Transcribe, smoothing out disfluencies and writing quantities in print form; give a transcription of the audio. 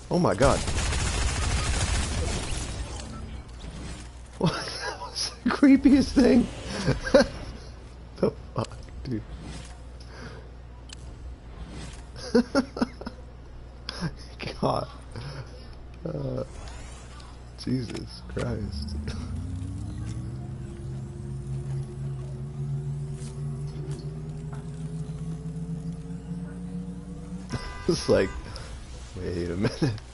Oh my god. What? That was the creepiest thing. The fuck, dude. God. Jesus Christ. It's like, wait a minute.